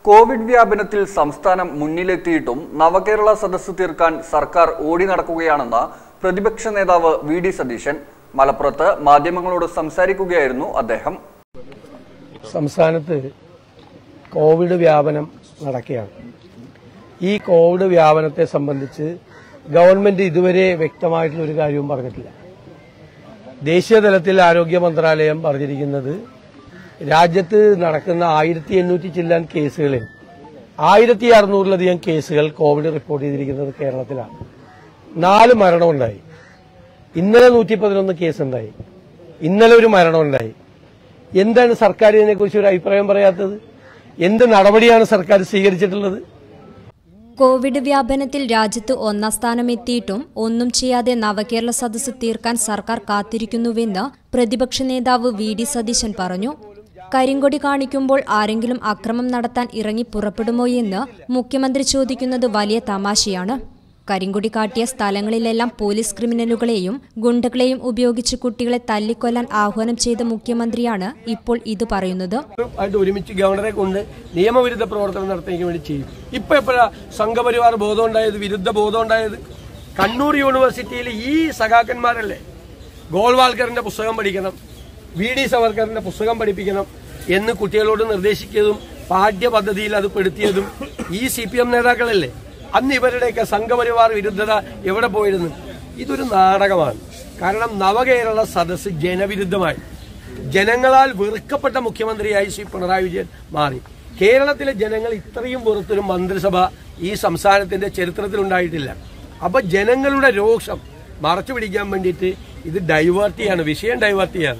Covid വ്യാപനത്തിൽ സംസ്ഥാനം മുന്നിലെത്തിയിട്ടും നവകേരള സദസ്സ് തീർക്കാൻ സർക്കാർ ഓടി നടക്കുകയാണെന്ന് പ്രതിപക്ഷ നേതാവ് വി.ഡി. സതീശൻ മലപ്പുറത്ത് മാധ്യമങ്ങളോട് സംസാരിക്കുകയായിരുന്നു അദ്ദേഹം. സംസ്ഥാനത്ത് കോവിഡ് വ്യാപനം നടക്കുകയാണ്. ഈ കോവിഡ് വ്യാപനത്തെ സംബന്ധിച്ച് ഗവൺമെന്റ് ഇതുവരെ വ്യക്തമായിട്ടുള്ള ഒരു കാര്യവും പറഞ്ഞിട്ടില്ല. ദേശീയ തലത്തിൽ ആരോഗ്യ മന്ത്രാലയം പറഞ്ഞിരിക്കുന്നത് രാജ്യത്ത് നടക്കുന്ന 1800 ചില്ലാൻ കേസുകളിൽ 1600-ലധികം കേസുകൾ കോവിഡ് റിപ്പോർട്ട് ചെയ്തിരിക്കുന്നത് കേരളത്തിലാണ്. 4 മരണമുണ്ടായി. ഇന്നലെ 111 കേസുണ്ടായി. ഇന്നലെ ഒരു മരണമുണ്ടായി. എന്താണ് സർക്കാർ ഇതിനെക്കുറിച്ച് ഒരു അഭിപ്രായം പറയാത്തത്? എന്ത് നടപടിയാണ് സർക്കാർ സ്വീകരിച്ചിട്ടുള്ളത്? കോവിഡ് വ്യാപനത്തിൽ രാജ്യത്ത് 1ാം സ്ഥാനമെത്തിയിട്ടും ഒന്നും ചെയ്യാതെ നവകേരള സദസ്സ് തീർക്കാൻ സർക്കാർ കാത്തിരിക്കുന്നുവെന്ന് പ്രതിപക്ഷ നേതാവ് വി.ഡി. സതീശൻ പറഞ്ഞു. കരിങ്കൊടി കാണിക്കുമ്പോൾ ആരെങ്കിലും അക്രമം നടത്താൻ ഇറങ്ങി പുറപ്പെടുമോയെന്ന് മുഖ്യമന്ത്രി ചോദിക്കുന്നത് വലിയ തമാശയാണ്. കരിങ്കൊടി കാട്ടിയ സ്ഥലങ്ങളിലെല്ലാം പോലീസ് ക്രിമിനലുകളെയും ഗുണ്ടകളെയും ഉപയോഗിച്ച് കുട്ടികളെ തല്ലിക്കൊല്ലാൻ ആഹ്വാനം ചെയ്ത മുഖ്യമന്ത്രിയാണ് ഇപ്പോൾ ഇത് പറയുന്നത്. ഒരുമിച്ച് ഗവർണറെ കൊണ്ട് നിയമവിരുദ്ധ പ്രവർത്തനം നടത്താൻ വേണ്ടി ചെയ്യും. ഇപ്പൊ എപ്പോഴാ സംഘപരിവാർ ബോധം ഉണ്ടായത്, വിരുദ്ധ ബോധം ഉണ്ടായത്? കണ്ണൂർ യൂണിവേഴ്സിറ്റിയിൽ ഈ സഖാക്കന്മാരല്ലേ ഗോൾവാൾക്കറിന്റെ പുസ്തകം പഠിക്കണം, വി.ഡി. സവർക്കറിന്റെ പുസ്തകം പഠിപ്പിക്കണം എന്ന് കുട്ടികളോട് നിർദ്ദേശിച്ചതും പാഠ്യപദ്ധതിയിൽ അത് പെടുത്തിയതും ഈ CPM നേതാക്കളല്ലേ? അന്ന് ഇവരുടെയൊക്കെ സംഘപരിവാർ വിരുദ്ധത എവിടെ പോയിരുന്നു? ഇതൊരു നാടകമാണ്. കാരണം നവകേരള സദസ്സ് ജനവിരുദ്ധമായി, ജനങ്ങളാൽ വെറുക്കപ്പെട്ട മുഖ്യമന്ത്രിയായി ശ്രീ പിണറായി വിജയൻ മാറി. കേരളത്തിലെ ജനങ്ങൾ ഇത്രയും വെറുത്തൊരു മന്ത്രിസഭ ഈ സംസ്ഥാനത്തിന്റെ ചരിത്രത്തിലുണ്ടായിട്ടില്ല. അപ്പൊ ജനങ്ങളുടെ രോഷം മറച്ചു പിടിക്കാൻ വേണ്ടിയിട്ട് ഇത് ഡൈവേർട്ട് ചെയ്യാണ്, വിഷയം ഡൈവേർട്ട് ചെയ്യാണ്.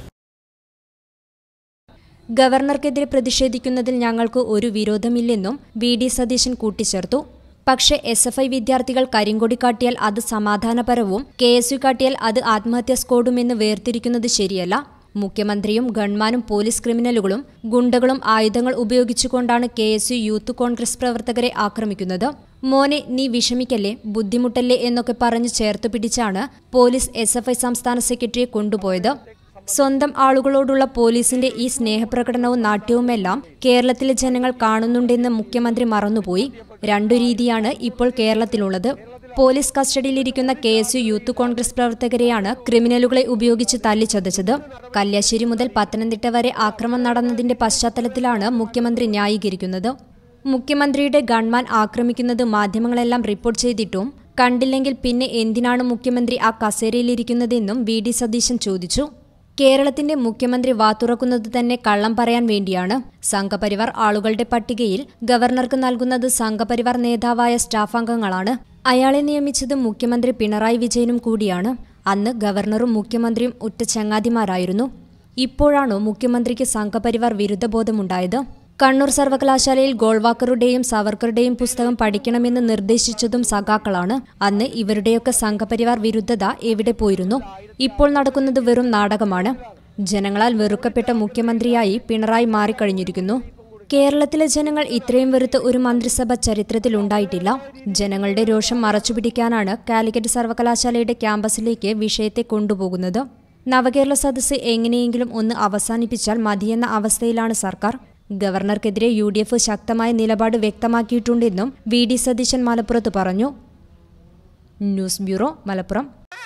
ഗവർണർക്കെതിരെ പ്രതിഷേധിക്കുന്നതിൽ ഞങ്ങൾക്ക് ഒരു വിരോധമില്ലെന്നും വി.ഡി. സതീശൻ കൂട്ടിച്ചേർത്തു. പക്ഷേ SFI വിദ്യാർത്ഥികൾ കരിങ്കൊടി കാട്ടിയാൽ അത് സമാധാനപരവും KSU കാട്ടിയാൽ അത് ആത്മഹത്യാ സ്ക്വാഡുമെന്ന് വേർതിരിക്കുന്നത് ശരിയല്ല. മുഖ്യമന്ത്രിയും ഗൺമാനും പോലീസ് ക്രിമിനലുകളും ഗുണ്ടകളും ആയുധങ്ങൾ ഉപയോഗിച്ചുകൊണ്ടാണ് KSU യൂത്ത് കോൺഗ്രസ് പ്രവർത്തകരെ ആക്രമിക്കുന്നത്. മോനെ നീ വിഷമിക്കല്ലേ, ബുദ്ധിമുട്ടല്ലേ എന്നൊക്കെ പറഞ്ഞ് ചേർത്തു പിടിച്ചാണ് പോലീസ് SFI സംസ്ഥാന സെക്രട്ടറിയെ കൊണ്ടുപോയത്. സ്വന്തം ആളുകളോടുള്ള പോലീസിന്റെ ഈ സ്നേഹപ്രകടനവും നാട്യവുമെല്ലാം കേരളത്തിലെ ജനങ്ങൾ കാണുന്നുണ്ടെന്ന് മുഖ്യമന്ത്രി മറന്നുപോയി. 2 രീതിയാണ് ഇപ്പോൾ കേരളത്തിലുള്ളത്. പോലീസ് കസ്റ്റഡിയിലിരിക്കുന്ന KSU യൂത്ത് കോൺഗ്രസ് പ്രവർത്തകരെയാണ് ക്രിമിനലുകളെ ഉപയോഗിച്ച് തല്ലിച്ചതച്ചത്. കല്യാശ്ശേരി മുതൽ പത്തനംതിട്ട വരെ ആക്രമണം നടന്നതിന്റെ പശ്ചാത്തലത്തിലാണ് മുഖ്യമന്ത്രി ന്യായീകരിക്കുന്നത്. മുഖ്യമന്ത്രിയുടെ ഗൺമാൻ ആക്രമിക്കുന്നത് മാധ്യമങ്ങളെല്ലാം റിപ്പോർട്ട് ചെയ്തിട്ടും കണ്ടില്ലെങ്കിൽ പിന്നെ എന്തിനാണ് മുഖ്യമന്ത്രി ആ കസേരയിലിരിക്കുന്നതെന്നും വി.ഡി. സതീശൻ ചോദിച്ചു. കേരളത്തിന്റെ മുഖ്യമന്ത്രി വാതുറക്കുന്നത് തന്നെ കള്ളം പറയാൻ വേണ്ടിയാണ്. സംഘപരിവാർ ആളുകളുടെ പട്ടികയിൽ ഗവർണർക്ക് നൽകുന്നത് സംഘപരിവാർ നേതാവായ സ്റ്റാഫ് അംഗങ്ങളാണ്. അയാളെ നിയമിച്ചത് മുഖ്യമന്ത്രി പിണറായി വിജയനും കൂടിയാണ്. അന്ന് ഗവർണറും മുഖ്യമന്ത്രിയും ഉറ്റ ചങ്ങാതിമാരായിരുന്നു. ഇപ്പോഴാണോ മുഖ്യമന്ത്രിക്ക് സംഘപരിവാർ വിരുദ്ധബോധമുണ്ടായത്? കണ്ണൂർ സർവകലാശാലയിൽ ഗോൾവാക്കറുടെയും സവർക്കറുടെയും പുസ്തകം പഠിക്കണമെന്ന് നിർദ്ദേശിച്ചതും സഖാക്കളാണ്. അന്ന് ഇവരുടെയൊക്കെ സംഘപരിവാർ വിരുദ്ധത എവിടെ പോയിരുന്നു? ഇപ്പോൾ നടക്കുന്നത് വെറും നാടകമാണ്. ജനങ്ങളാൽ വെറുക്കപ്പെട്ട മുഖ്യമന്ത്രിയായി പിണറായി മാറിക്കഴിഞ്ഞിരിക്കുന്നു. കേരളത്തിലെ ജനങ്ങൾ ഇത്രയും വെറുത്ത ഒരു മന്ത്രിസഭ ചരിത്രത്തിലുണ്ടായിട്ടില്ല. ജനങ്ങളുടെ രോഷം മറച്ചുപിടിക്കാനാണ് കാലിക്കറ്റ് സർവകലാശാലയുടെ ക്യാമ്പസിലേക്ക് വിഷയത്തെ കൊണ്ടുപോകുന്നത്. നവകേരള സദസ്സ് എങ്ങനെയെങ്കിലും ഒന്ന് അവസാനിപ്പിച്ചാൽ മതിയെന്ന അവസ്ഥയിലാണ് സർക്കാർ. ഗവർണർക്കെതിരെ UDF ശക്തമായ നിലപാട് വ്യക്തമാക്കിയിട്ടുണ്ടെന്നും വി.ഡി. സതീശൻ മലപ്പുറത്ത് പറഞ്ഞു. News bureau, Malappuram.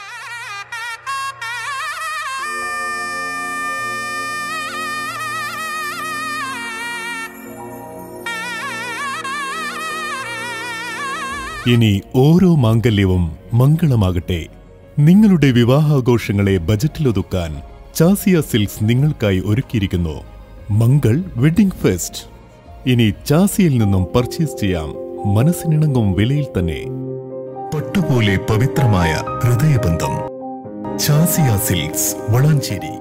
ഇനി ഓരോ മാംഗല്യവും മംഗളമാകട്ടെ. നിങ്ങളുടെ വിവാഹാഘോഷങ്ങളെ ബജറ്റിലൊതുക്കാൻ ചാസിയ സിൽക്സ് നിങ്ങൾക്കായി ഒരുക്കിയിരിക്കുന്നു മംഗൾ വെഡിംഗ് ഫെസ്റ്റ്. ഇനി ചാസിയിൽ നിന്നും പർച്ചേസ് ചെയ്യാം മനസ്സിനിണങ്ങും വിലയിൽ തന്നെ. പട്ടുപോലെ പവിത്രമായ ഹൃദയബന്ധം. ചാസിയ സിൽക്സ്, വളാഞ്ചേരി.